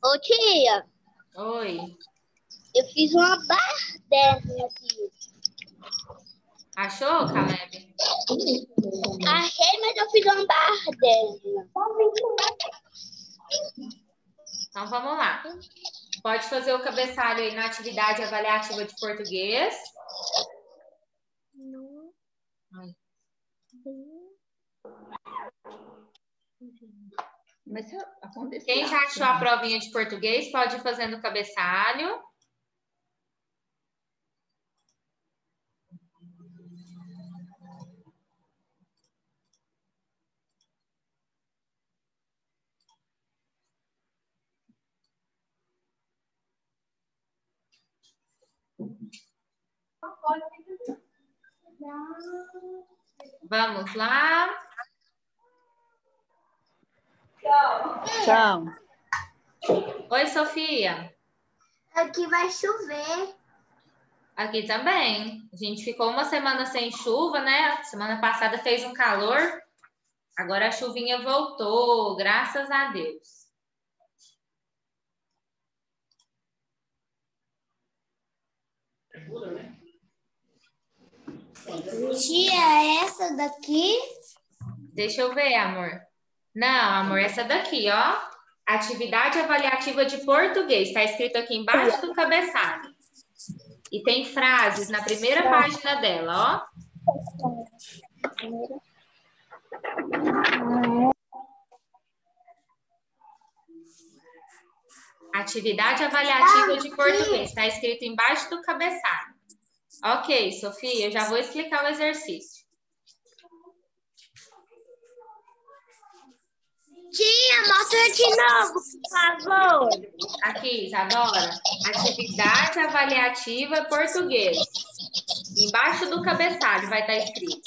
Ô, tia, Oi. eu fiz uma baderna aqui. Achou, Caleb? Achei, mas eu fiz uma baderna. Então, vamos lá. Pode fazer o cabeçalho aí na atividade avaliativa de português. Ai. Quem já achou a provinha de português pode ir fazendo o cabeçalho. Vamos lá. Tchau. Oi, Sofia. Aqui vai chover. Aqui também. A gente ficou uma semana sem chuva, né? Semana passada fez um calor. Agora a chuvinha voltou, graças a Deus. Tia, essa daqui? Deixa eu ver, amor. Não, amor, essa daqui, ó. Atividade avaliativa de português. Está escrito aqui embaixo do cabeçalho. E tem frases na primeira página dela, ó. Atividade avaliativa de português. Está escrito embaixo do cabeçalho. Ok, Sofia, eu já vou explicar o exercício. Tia, mostra de novo, por favor. Aqui, Isadora. Atividade avaliativa português. Embaixo do cabeçalho vai estar escrito.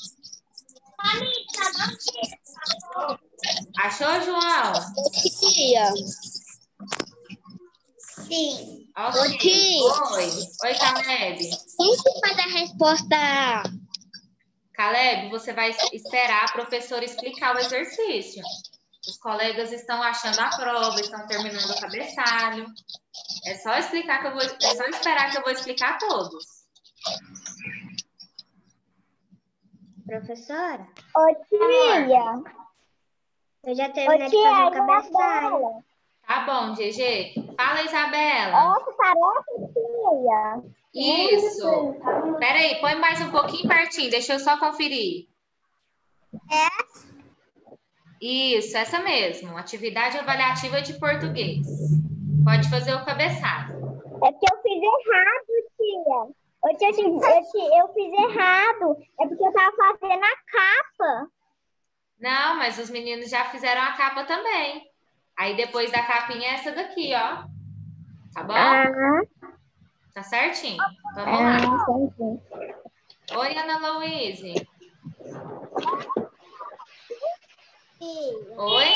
Achou, João? Tia. Sim. Ok. Ô, tia. Oi, Caleb. Quem que faz a resposta? Caleb, você vai esperar a professora explicar o exercício. Os colegas estão achando a prova, estão terminando o cabeçalho. É só esperar que eu vou explicar todos. Professora? Ô, tia. Eu já terminei de fazer o cabeçalho. Tá bom, GG. Fala, Isabela. Essa tarefa, tia. Isso. Peraí, põe mais um pouquinho pertinho. Deixa eu só conferir. Isso, essa mesmo. Atividade avaliativa de português. Pode fazer o cabeçalho. É porque eu fiz errado, tia. Ô, tia, eu fiz errado. É porque eu tava fazendo a capa. Não, mas os meninos já fizeram a capa também. Aí depois da capinha é essa daqui, ó. Tá bom? Tá certinho? Vamos lá. Oi, Ana Luíse. Oi?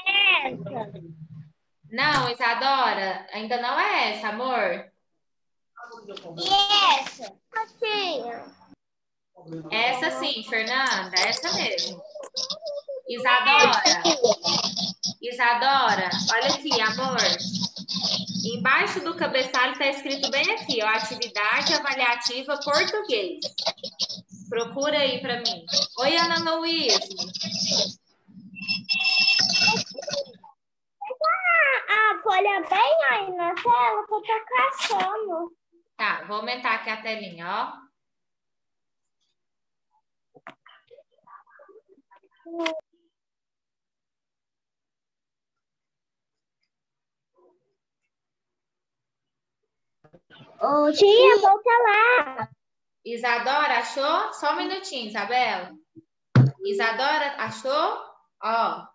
Não, Isadora, ainda não é essa, amor. E essa? Tia. Essa sim, Fernanda, essa mesmo. Isadora, olha aqui, amor. Embaixo do cabeçalho está escrito bem aqui, ó, atividade avaliativa português. Procura aí para mim. Oi, Ana Luíse. A folha bem aí na tela que eu tô caçando. Tá, vou aumentar aqui a telinha, ó. Ô, tia, volta lá. Isadora, achou? Só um minutinho, Isabela. Isadora, achou? Ó.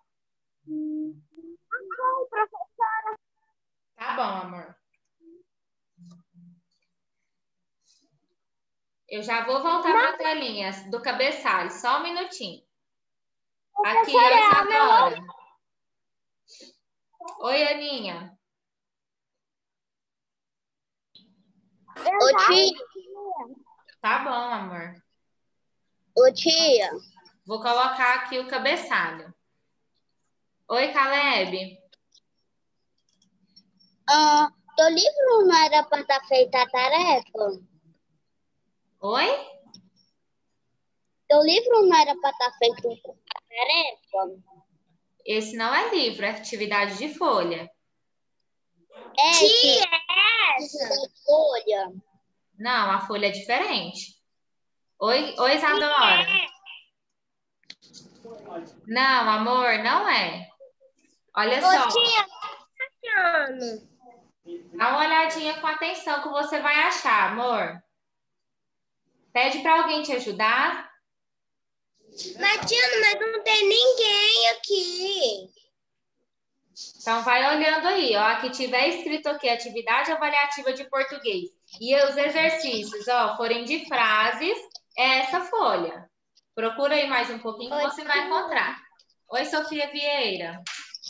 Professora. Tá bom, amor. Eu já vou voltar para a telinha do cabeçalho. Só um minutinho. Aqui, ó, Isadora. Oi, Aninha. Ô, tia. Tá bom, amor. Ô, tia. Vou colocar aqui o cabeçalho. Oi, Caleb. Teu livro não era para estar feita a tarefa? Oi? Teu livro não era para estar feito a tarefa? Esse não é livro, é atividade de folha. Que essa folha? Não, a folha é diferente. Oi, Isadora. Não, amor, não é. Olha só. Dá uma olhadinha com atenção que você vai achar, amor. Pede para alguém te ajudar. Mas não tem ninguém aqui. Então, vai olhando aí, ó. Que tiver escrito aqui, atividade avaliativa de português. E os exercícios, ó, forem de frases, é essa folha. Procura aí mais um pouquinho que você vai encontrar. Oi, Sofia Vieira.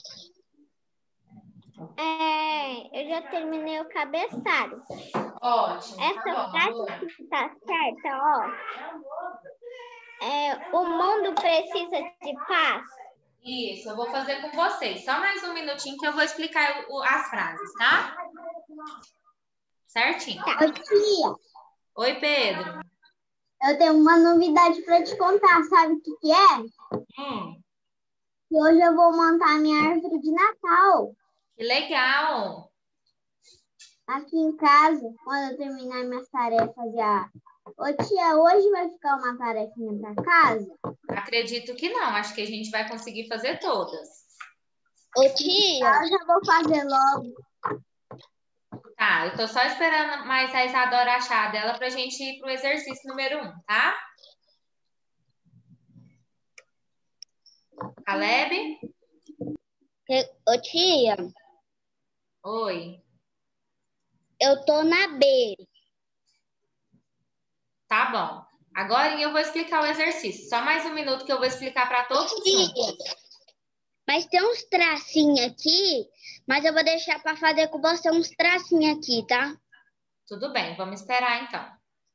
Eu já terminei o cabeçalho. Ótimo. Essa Tá bom, frase amor. que tá certa, ó. O mundo precisa de paz. Isso, eu vou fazer com vocês. Só mais um minutinho que eu vou explicar as frases, tá? Certinho? Ô, tia, Oi, Pedro. eu tenho uma novidade para te contar. Sabe o que é? Que hoje eu vou montar minha árvore de Natal Que legal. aqui em casa, quando eu terminar minhas tarefas já. Ô, tia, hoje vai ficar uma tarefinha para casa? Acredito que não. Acho que a gente vai conseguir fazer todas. Ô, tia. Eu já vou fazer logo. Tá, eu tô só esperando mais a Isadora achar dela pra gente ir pro exercício número 1, tá? Caleb? Ô, tia, Oi. eu tô na B. Tá bom. Agora eu vou explicar o exercício. Só mais um minuto que eu vou explicar para todos juntos. Mas tem uns tracinhos aqui, mas eu vou deixar para fazer com você uns tracinhos aqui, tá? Tudo bem, vamos esperar então.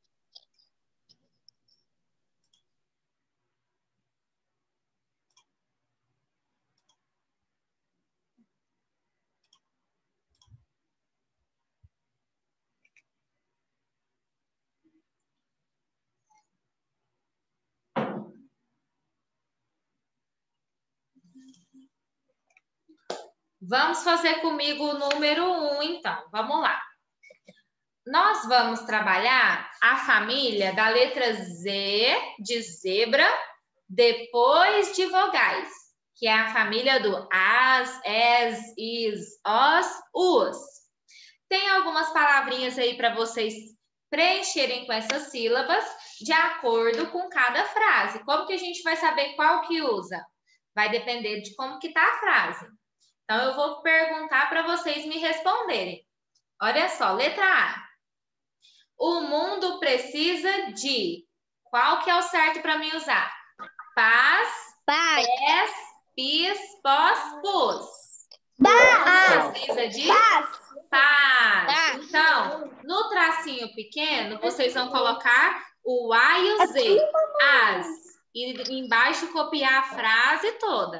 Vamos fazer comigo o número 1, então. Vamos lá. Nós vamos trabalhar a família da letra Z de zebra, depois de vogais, que é a família do as, es, is, os, us. Tem algumas palavrinhas aí para vocês preencherem com essas sílabas de acordo com cada frase. Como que a gente vai saber qual que usa? Vai depender de como que tá a frase. Então, eu vou perguntar para vocês me responderem. Olha só, letra A. O mundo precisa de... Qual que é o certo para mim usar? Paz, Paz. pés, pis, pós, pus. Paz. Precisa de... Paz. Paz. Então, no tracinho pequeno, vocês vão colocar o A e o Z. As. E embaixo copiar a frase toda.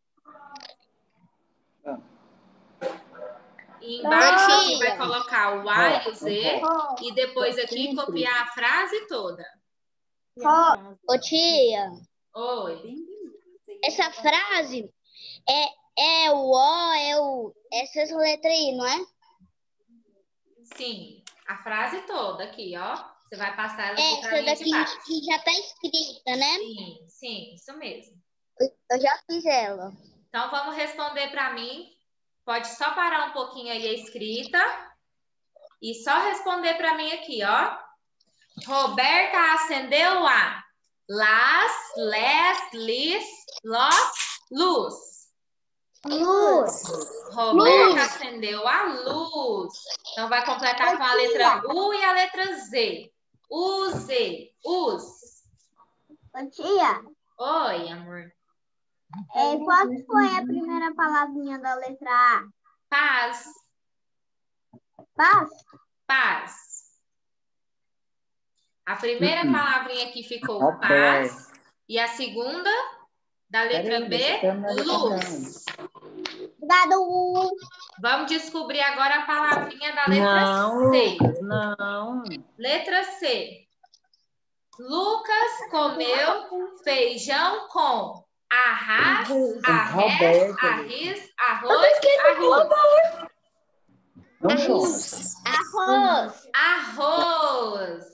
E embaixo você vai colocar o A e o Z. E depois aqui copiar a frase toda. Ô, tia, Oi. essa frase é o O, essas letras aí, não é? Sim, a frase toda aqui, ó. Você vai passar ela aqui Essa pra mim de daqui baixo. que já tá escrita, né? Sim, isso mesmo. Eu já fiz ela. Então, vamos responder para mim. Pode só parar um pouquinho aí a escrita. E só responder para mim aqui, ó. Roberta acendeu a las, les, lis, los, luz. Luz. Roberta acendeu a luz. Então, vai completar com a letra U e a letra Z. U, Z, us. Ô, tia, Oi, amor. qual foi a primeira palavrinha da letra A? Paz, Paz? paz. A primeira palavrinha aqui ficou paz. E a segunda, da letra B, luz. Obrigado. Vamos descobrir agora a palavrinha da letra C. Não. Letra C. Lucas comeu feijão com arras, arrés, arris, arroz, arroz. Arroz.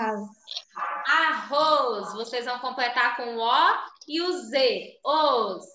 Arroz. Vocês vão completar com o O e o Z. Os.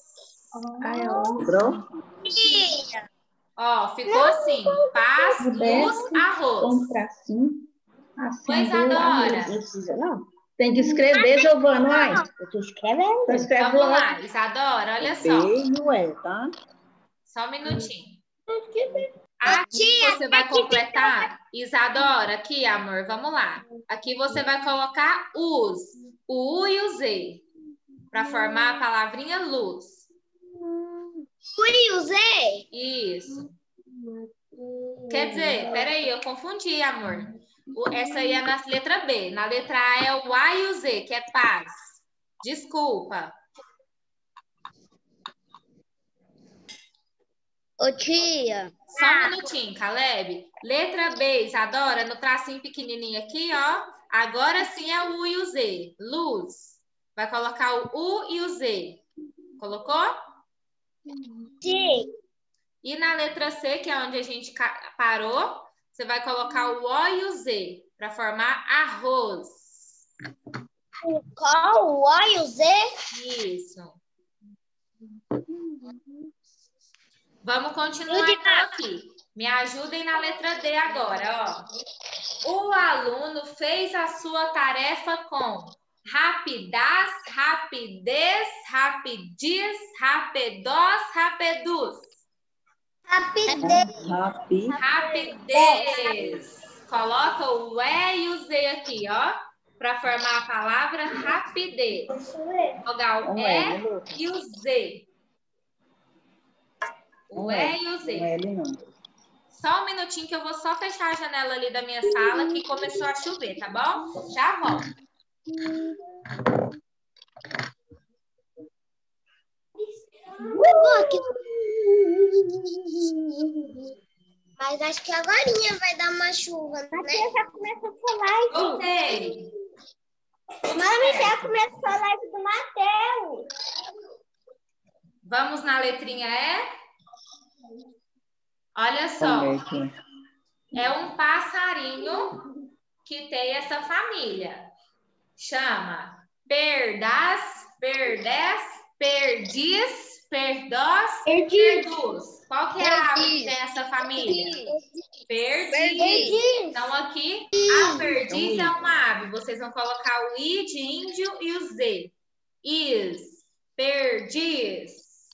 Ó, ficou assim. Paz, luz, arroz. Pois adora. Tem que escrever, Giovana. Eu tô escrevendo. Vamos lá, Isadora, olha só. Tá? Só um minutinho. Aqui você vai completar, Isadora, aqui, amor, vamos lá. Aqui você vai colocar os, o U e o Z, para formar a palavrinha luz. U e o Z? Isso. Quer dizer, peraí, eu confundi, amor. Essa aí é na letra B. Na letra A é o A e o Z, que é paz. Desculpa. Ô, tia. Só um minutinho, Caleb. Letra B, Isadora, no tracinho pequenininho aqui, ó. Agora sim é o U e o Z. Luz. Vai colocar o U e o Z. Colocou? Sim. E na letra C, que é onde a gente parou, você vai colocar o O e o Z para formar arroz. Qual? O O e o Z? Isso. Vamos continuar então aqui. Me ajudem na letra D agora, ó. O aluno fez a sua tarefa com rapidez, rapidez, rapidiz, rapidós, rapidus. Rapidez. Coloca o E e o Z aqui, ó, para formar a palavra rapidez. Jogar o E e o Z. O E e o Z. Só um minutinho que eu vou só fechar a janela ali da minha sala que começou a chover, tá bom? Já volto. Mas acho que agorinha vai dar uma chuva, né? Já começou a live. Voltei. Mami, já começou a live do Matheus. Vamos na letrinha E? Olha só. É um passarinho que tem essa família. Chama perdaz, perdés, perdiz, perdós, perdus. Qual que é a ave que tem essa família? Perdiz. Então aqui, a perdiz é uma ave. Vocês vão colocar o I de índio e o Z. Is, perdiz.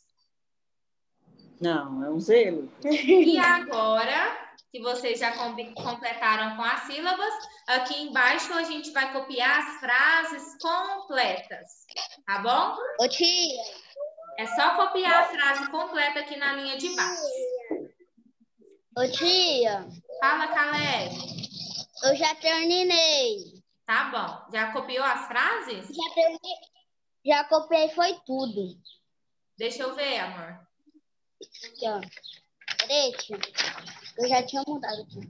Não, é um zelo. E agora, que vocês já completaram com as sílabas, aqui embaixo a gente vai copiar as frases completas, tá bom? Ô, tia. É só copiar a frase completa aqui na linha de baixo. Ô, tia. Fala, Caleb. Eu já terminei. Tá bom. Já copiou as frases? Já terminei. Já copiei, foi tudo. Deixa eu ver, amor. Aqui, ó. Peraí, tia. Eu já tinha mudado aqui.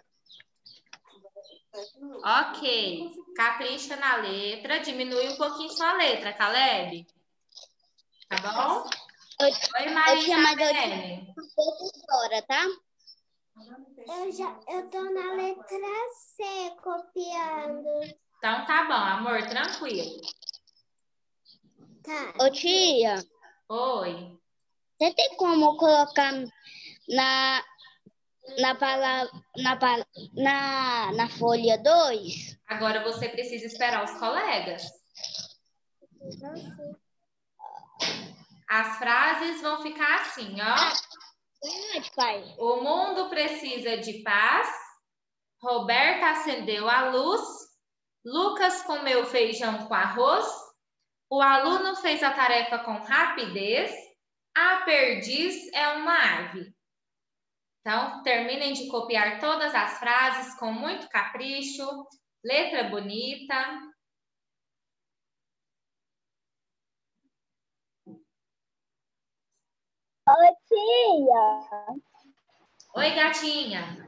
Ok. Capricha na letra. Diminui um pouquinho sua letra, Caleb. Tá bom? Oi, Maria Isabelle. Agora, tá? Eu tô na letra C copiando. Então tá bom, amor. Tranquilo. Tá. Ô, tia. Oi. Você tem como colocar na folha 2? Agora você precisa esperar os colegas. As frases vão ficar assim, ó. Pai. O mundo precisa de paz. Roberta acendeu a luz. Lucas comeu feijão com arroz. O aluno fez a tarefa com rapidez. A perdiz é uma ave. Então, terminem de copiar todas as frases com muito capricho, letra bonita. Ô, tia. Oi, gatinha.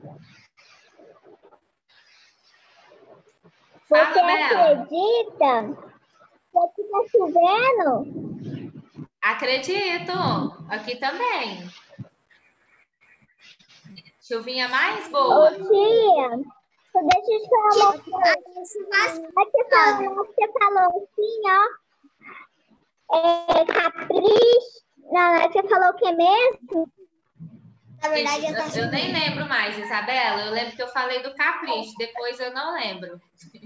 Você Fala, Bela. acredita que aqui tá chovendo? Acredito. Aqui também. Chuvinha mais Ô, boa. tia, deixa eu te falar uma coisa. Você falou assim, ó. Capricho. Não, você falou o que mesmo? Na verdade, Eu nem lembro mais, Isabela. Eu lembro que eu falei do capricho. Depois eu não lembro.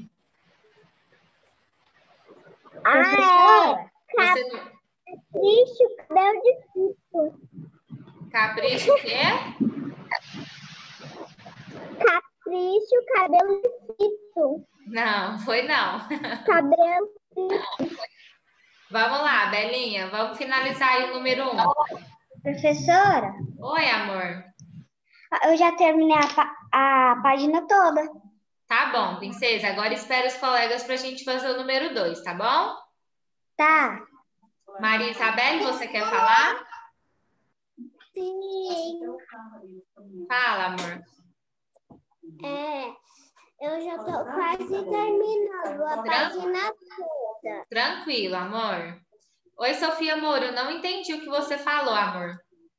Você não... Capricho, cabelo de fito. Capricho o quê? Capricho, cabelo de fito. Não, foi não. Cabelo de fito. Vamos lá, Belinha. Vamos finalizar aí o número 1. Professora, Oi, amor. eu já terminei a página toda. Tá bom, princesa. Agora espera os colegas para a gente fazer o número 2, tá bom? Tá. Maria Isabelle, você quer falar? Sim. Fala, amor. Eu já tô quase terminando a página toda. Tranquilo, amor. Oi, Sofia Moro. Não entendi o que você falou, amor.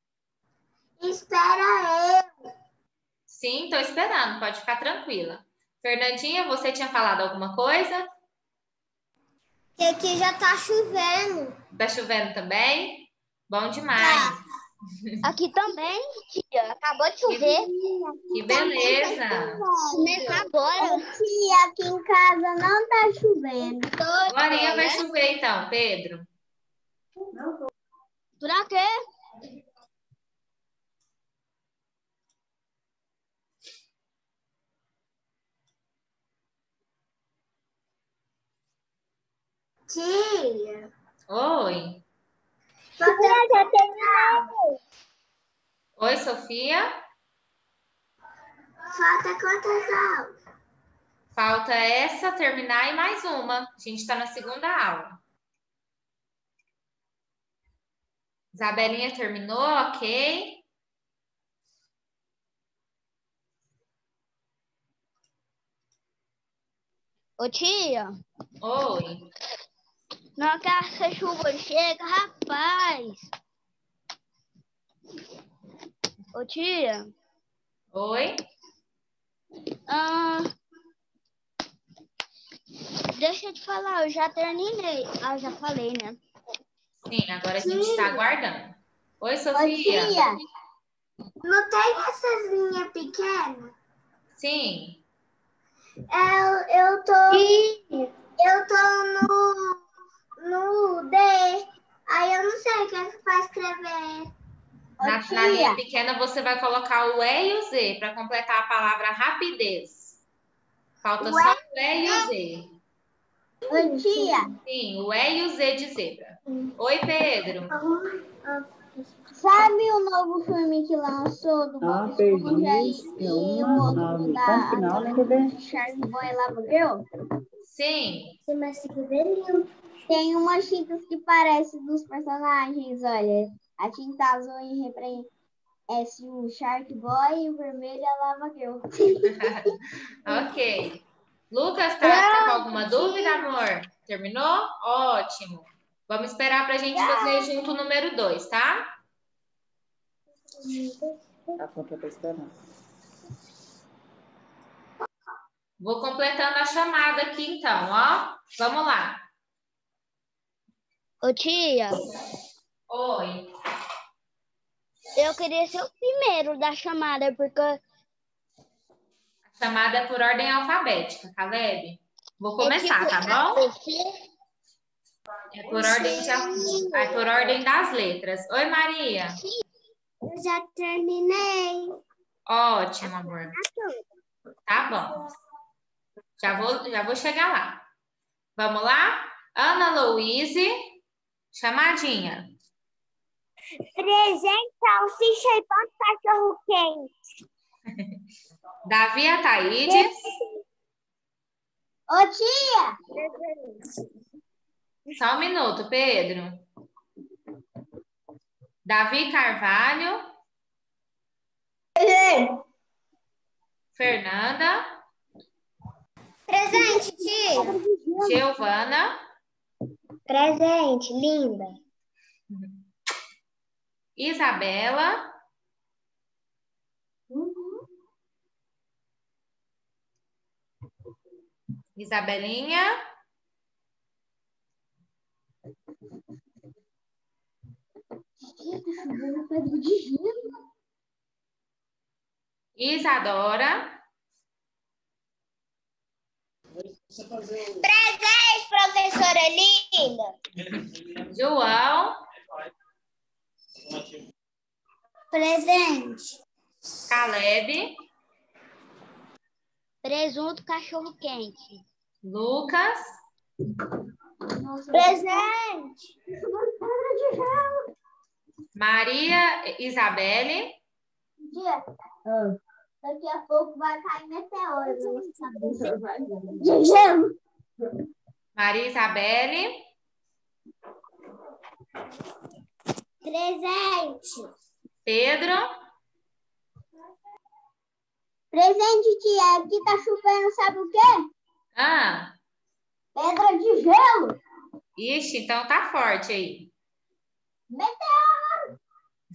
Espera eu. Sim, tô esperando. Pode ficar tranquila. Fernandinha, você tinha falado alguma coisa? Que aqui já tá chovendo. Tá chovendo também? Bom demais. Aqui também, tia. Acabou de chover. Que beleza. Começar agora. Tia, aqui em casa não tá chovendo. Agora vai chover então, Pedro. Pra quê? Tia. Oi. Já terminei. Oi, Sofia. Falta quantas aulas? Falta essa, terminar e mais uma. A gente está na segunda aula. Isabelinha terminou, ok. Ô, tia. Oi. Não que essa chuva chega, rapaz. Ô, tia. Oi. Deixa eu te falar, eu já terminei. Ah, já falei, né? Sim, agora a gente está aguardando. Oi, Sofia. Tia, não tem essas linhas pequenas? Sim. Eu tô no D. Aí eu não sei o que é que vai escrever. Na linha pequena você vai colocar o E e o Z para completar a palavra rapidez. Falta só o E e o Z. Oi, tia. Sim, o E e o Z de zebra. Oi, Pedro. Sabe o novo filme que lançou do Bob Esponja e o outro da Shark Boy Lava Girl? Sim. Tem umas tintas que parecem dos personagens, olha. A tinta azul representa o Shark Boy e o vermelho é a Lava Girl. Ok. Lucas, tá com alguma dúvida, amor? Terminou? Ótimo. Vamos esperar para a gente fazer junto o número 2, tá? A conta tá esperando. Vou completando a chamada aqui, então, ó. Vamos lá. Ô, tia. Oi. Eu queria ser o primeiro da chamada, porque... A chamada é por ordem alfabética, Caleb. Vou começar, tá bom? É por ordem das letras. Oi, Maria. Eu já terminei. Ótimo, amor. Tá bom. Já vou chegar lá. Vamos lá? Ana Louise, chamadinha. Presente, salsicha e pão de cachorro quente. Davi Ataídes. Ô, tia! Só um minuto, Pedro. Davi Carvalho. Presente. Fernanda. Presente, tia. Giovana. Presente, linda. Isabela. Isabelinha. Isadora. Presente, professora linda. João. Presente. Caleb. Presunto, cachorro quente. Lucas. Presente. Maria Isabelle. Daqui a pouco vai cair meteoro. Maria Isabelle. Presente. Pedro. Presente, tia. Aqui tá chovendo, sabe o quê? Ah, Pedra de gelo. ixi, então tá forte aí. Meteoro.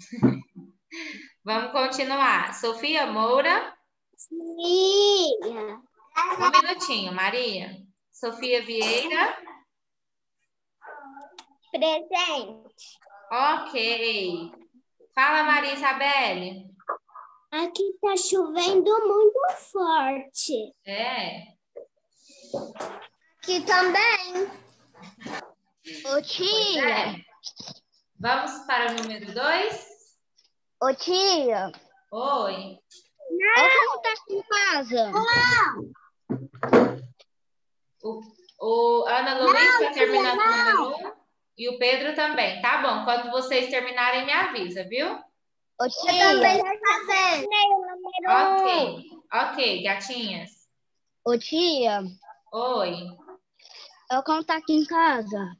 Vamos continuar. Sofia Moura. Tia. Um minutinho, Maria. Sofia Vieira. Presente. Ok. Fala, Maria Isabelle. Aqui tá chovendo muito forte. É. Aqui também. Ô, Pois tia. é. Vamos para o número 2. Ô, tia. Oi. Olha como tá aqui em casa. O Ana Luiz está terminando o número 1 e o Pedro também. Tá bom. Quando vocês terminarem, me avisa, viu? Ô, tia. Eu também já terminei o número 1. Ok, gatinhas. Ô, tia. Oi. Olha como tá aqui em casa.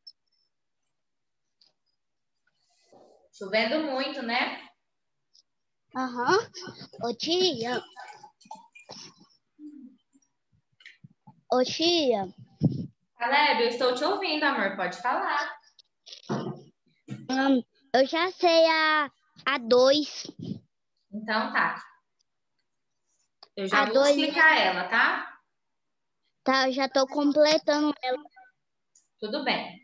Chovendo muito, né? Aham. Ô, tia. Ô, tia. Caleb, eu estou te ouvindo, amor. Pode falar. Eu já sei a 2. Então tá. Eu já A vou 2. explicar ela, tá? Tá, eu já tô completando ela. Tudo bem.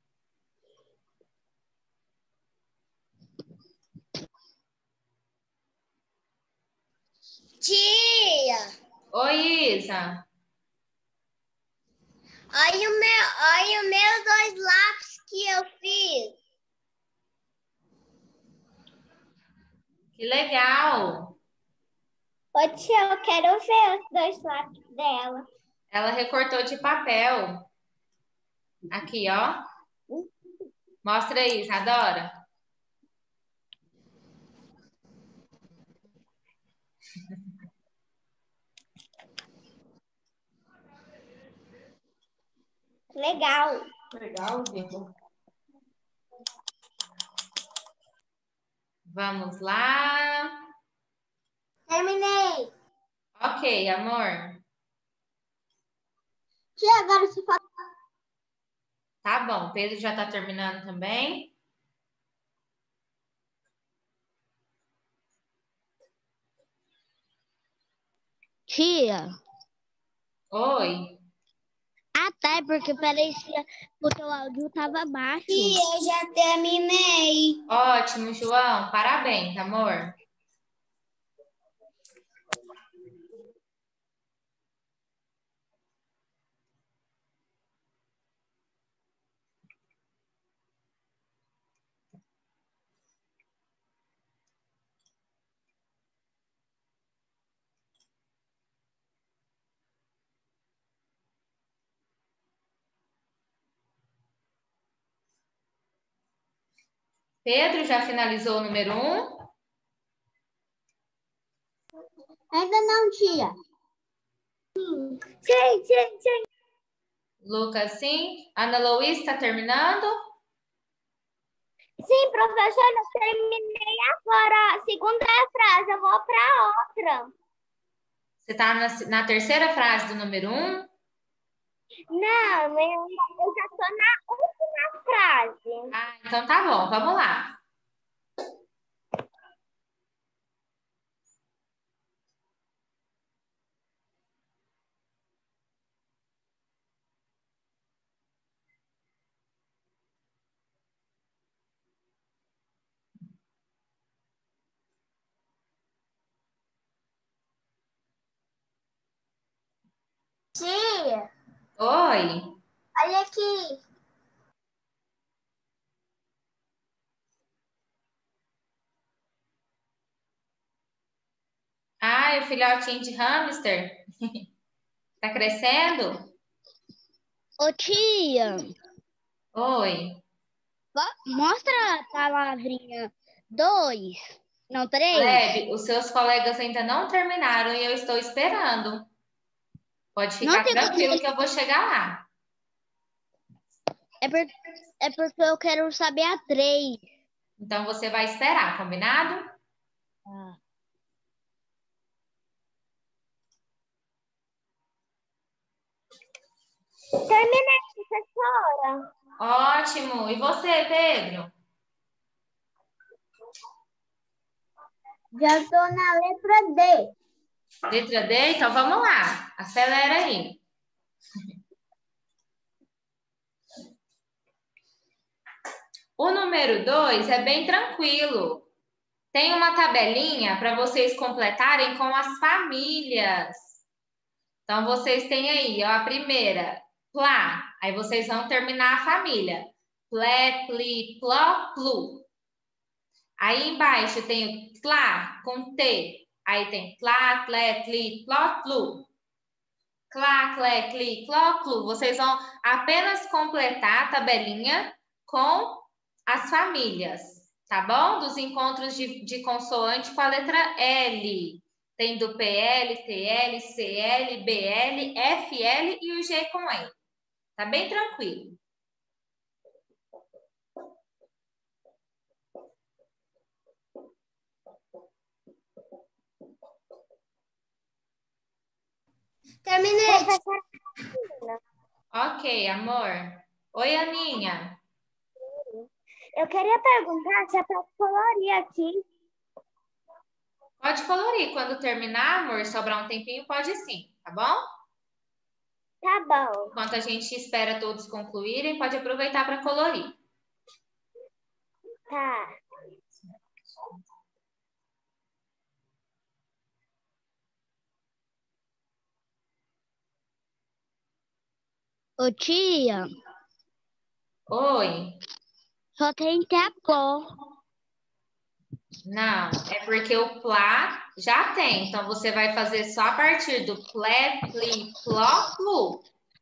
Tia. Oi, Isa. Olha os meus 2 lápis que eu fiz. Que legal. Ô, tia, eu quero ver os 2 lápis dela. Ela recortou de papel. Aqui, ó. Mostra aí, Isadora. Legal. Legal, Vitor. Vamos lá. Terminei. Ok, amor. Tia, agora se fala. Tá bom. Pedro já tá terminando também. Tia. Oi. Até porque parecia que o teu áudio tava baixo. Tia, eu já terminei. Ótimo, João. Parabéns, amor. Pedro já finalizou o número 1? Ainda não, tia. Sim. Lucas, sim. Ana Luísa está terminando? Sim, professora, eu terminei agora a segunda frase, eu vou para outra. Você está na terceira frase do número 1? Não, eu já estou na última frase. Ah, então tá bom, vamos lá. Tia, Oi. olha aqui. Ah, o filhotinho de hamster. Tá crescendo? Ô, tia, Oi. mostra a palavrinha 2, não 3. Caleb, os seus colegas ainda não terminaram e eu estou esperando. Pode Não ficar tem como. tranquilo que eu vou chegar lá. É, é porque eu quero saber a 3. Então você vai esperar, combinado? Terminei, professora. Ótimo. E você, Pedro? Já estou na letra D. Letra D? Então vamos lá. Acelera aí. O número 2 é bem tranquilo. Tem uma tabelinha para vocês completarem com as famílias. Então, vocês têm aí, ó, a primeira, plá. Aí vocês vão terminar a família. Plé, pli, pló, plu. Aí embaixo tem o tlá com T. Aí tem tlá, tlé, tli, pló, plu. Clá, clé, cli, cló, clu. Vocês vão apenas completar a tabelinha com as famílias, tá bom? Dos encontros de consoante com a letra L. Tem do PL, TL, CL, BL, FL e o G com E. Tá bem tranquilo. Terminei. Ok, amor. Oi, Aninha. Eu queria perguntar se é para colorir aqui. Pode colorir. Quando terminar, amor, sobrar um tempinho, pode sim, tá bom? Tá bom. Enquanto a gente espera todos concluírem, pode aproveitar para colorir. Tá. Ô, tia, Oi. só tem que a pó. Não, é porque o plá já tem. Então, você vai fazer só a partir do plé, pli, pló, plu.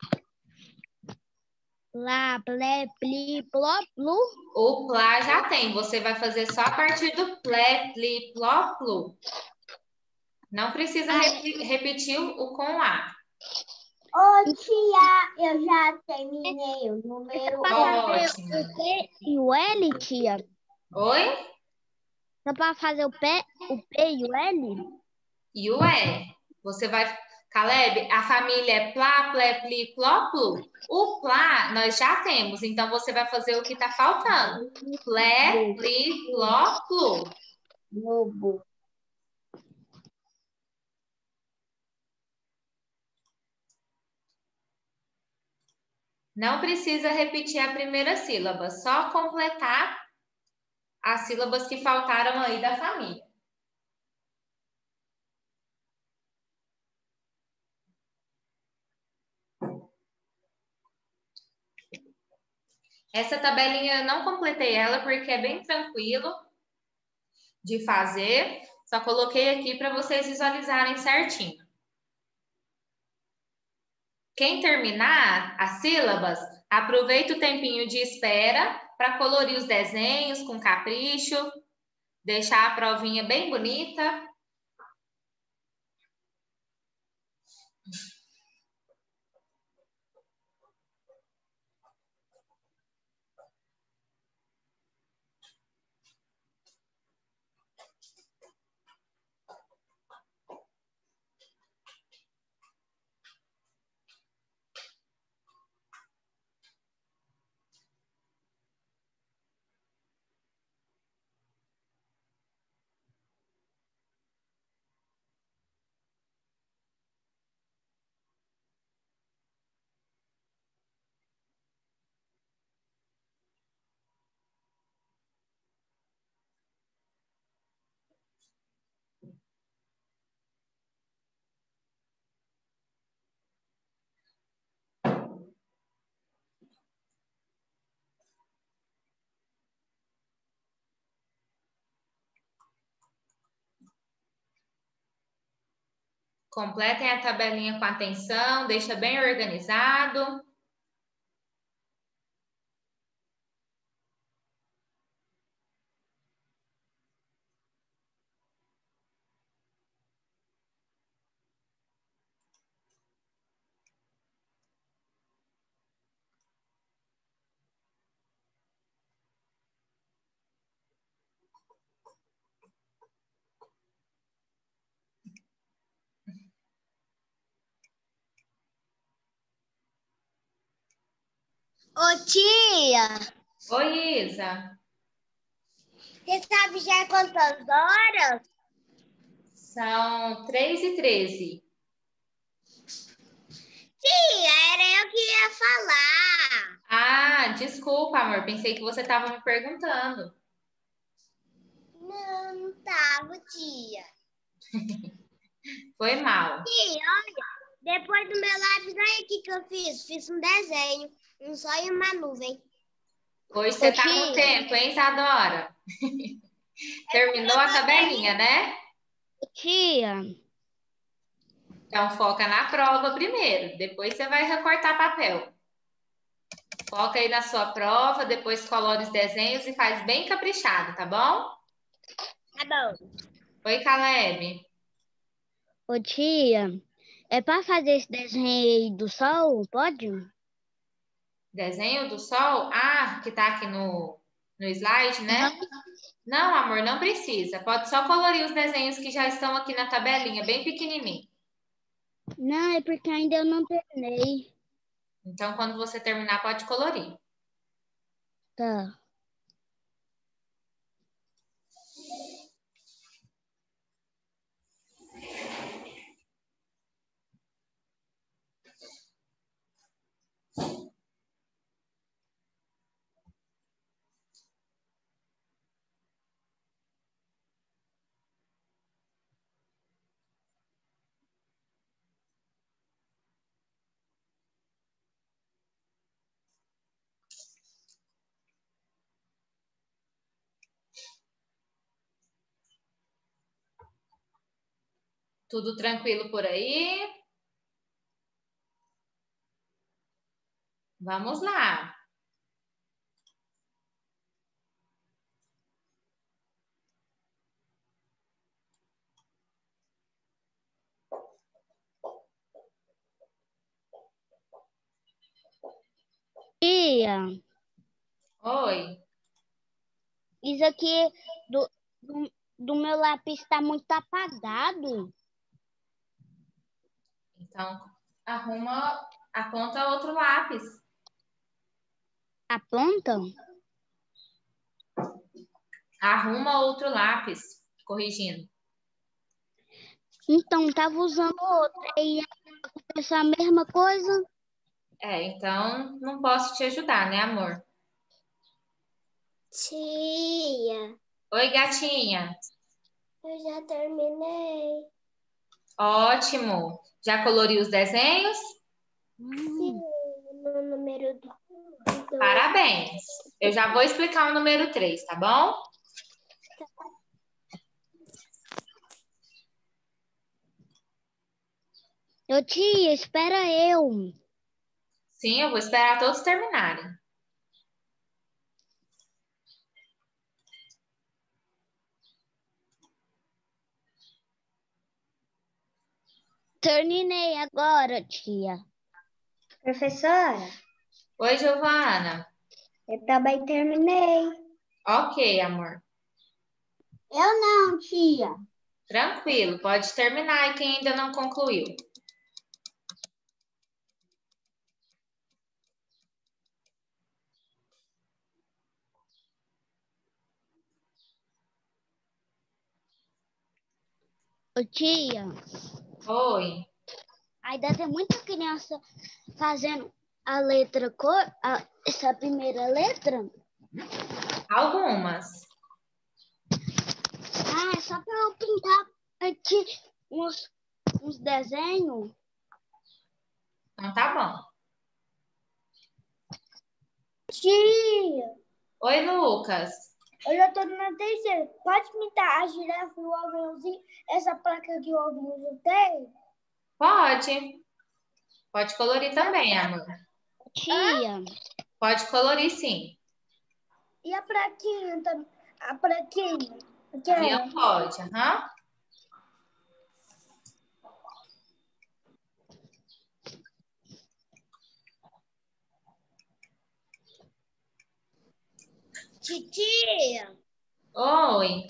Lá, blé, pli, pló, plu. O plá já tem. Você vai fazer só a partir do plé, pli, pló, plu. Não precisa repetir o com A. Ô, tia, eu já terminei o É número pra 1. fazer Ótimo. o P e o L, tia? Oi? É pra fazer o P e o L? E o E. Você vai... Caleb, a família é plá, plé, pli, pló, plu. O plá nós já temos. Então, você vai fazer o que está faltando. Plé, pli, pló, plu. Globo. Não precisa repetir a primeira sílaba, só completar as sílabas que faltaram aí da família. Essa tabelinha eu não completei ela porque é bem tranquilo de fazer. Só coloquei aqui para vocês visualizarem certinho. Quem terminar as sílabas, aproveita o tempinho de espera para colorir os desenhos com capricho, deixar a provinha bem bonita. Completem a tabelinha com atenção, deixa bem organizado. Ô, tia, Oi, Isa. você sabe já quantas horas? São 3h13. Tia, era eu que ia falar. Ah, desculpa, amor. Pensei que você estava me perguntando. Não, não tava, tia. Foi mal. Tia, olha, depois do meu lápis, olha o que eu fiz. Fiz um desenho, um sol e uma nuvem. Hoje você Ô, tá com tia, tempo, hein, Isadora? Terminou a tabelinha, né? tia, Então foca na prova primeiro, depois você vai recortar papel. Foca aí na sua prova, depois colore os desenhos e faz bem caprichado, tá bom? tá bom. Oi, Caleb. Ô, tia, é pra fazer esse desenho aí do sol, pode? Desenho do sol? Ah, que tá aqui no slide, né? Aham. Não, amor, não precisa. Pode só colorir os desenhos que já estão aqui na tabelinha, bem pequenininho. Não, é porque ainda eu não terminei. Então, quando você terminar, pode colorir. Tá. Tudo tranquilo por aí? Vamos lá. Tia, Oi. isso aqui do meu lápis tá muito apagado. Então, aponta outro lápis. Aponta? Arruma outro lápis, corrigindo. Então, tava usando outro. E essa mesma coisa? Então não posso te ajudar, né, amor? Tia, Oi, gatinha. eu já terminei. Ótimo. Já coloriu os desenhos? Sim, no número 2. Parabéns. Eu já vou explicar o número 3, tá bom? Ô, tia, espera eu. Sim, eu vou esperar todos terminarem. Terminei agora, tia. Professora, Oi, Giovana. eu também terminei. Ok, amor. Eu não, tia. Tranquilo, pode terminar aí quem ainda não concluiu. Ô, tia, Oi. ainda tem muita criança fazendo a letra essa primeira letra. Algumas. Ah, é só para eu pintar aqui uns desenhos. Então tá bom. Tia, Oi, Lucas. eu já tô na terceira. Pode pintar a girafa e o aviãozinho, essa placa que o aviãozinho tem? Pode. Pode colorir também, amor. Tia, Pode colorir, sim. E a praquinha também? A praquinha? Avião pode, aham. Titia, Oi.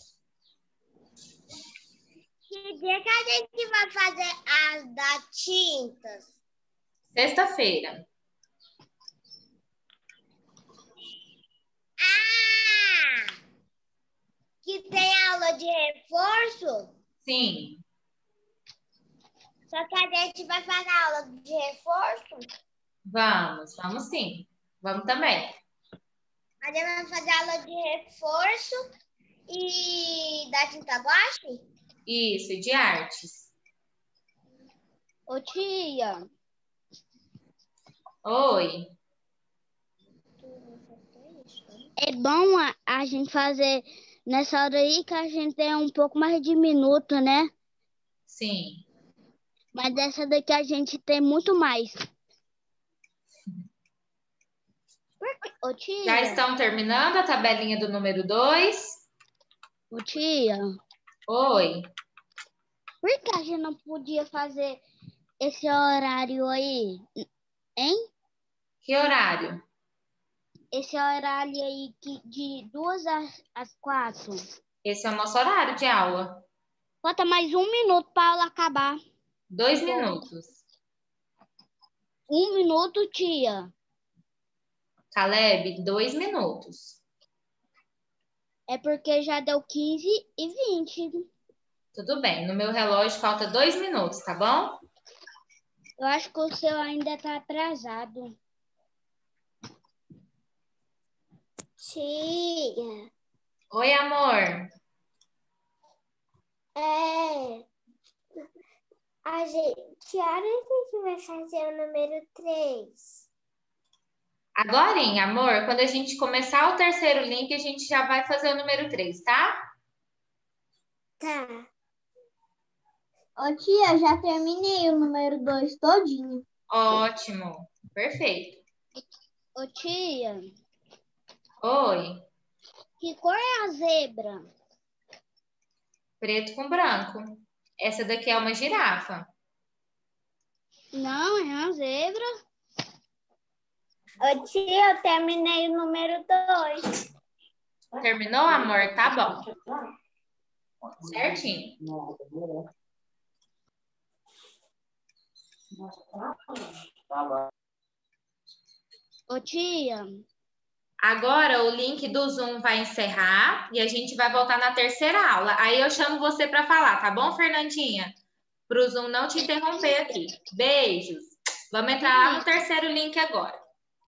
que dia que a gente vai fazer as da tintas? Sexta-feira. Ah! Que tem aula de reforço? Sim. Só que a gente vai fazer aula de reforço? Vamos sim. Vamos também. A gente vai fazer aula de reforço e da tinta guache? Isso, e de artes. ô tia, Oi. é bom a gente fazer nessa hora aí que a gente tem um pouco mais de minuto, né? Sim. Mas dessa daqui a gente tem muito mais. Ô Já tia, estão terminando a tabelinha do número 2? ô tia, Oi. por que a gente não podia fazer esse horário aí? Hein? Que horário? Esse horário aí de 2 às 4. Esse é o nosso horário de aula. Falta mais 1 minuto para a aula acabar. 2 minutos. 1 minuto, tia. Caleb, 2 minutos. É porque já deu 15 e 20. Tudo bem. No meu relógio falta 2 minutos, tá bom? Eu acho que o seu ainda tá atrasado. Tia, Oi, amor. que hora a gente vai fazer o número 3? Agorinha, amor, quando a gente começar o terceiro link, a gente já vai fazer o número 3, tá? Tá. Ô tia, já terminei o número 2 todinho. Ótimo. Perfeito. Ô tia, Oi. que cor é a zebra? Preto com branco. Essa daqui é uma girafa. Não, é a zebra. Ô tia, eu terminei o número 2. Terminou, amor? Tá bom. Certinho. Ô tia, Agora o link do Zoom vai encerrar e a gente vai voltar na terceira aula. Aí eu chamo você para falar, tá bom, Fernandinha? Para o Zoom não te interromper aqui. Beijos. Vamos entrar lá no terceiro link agora.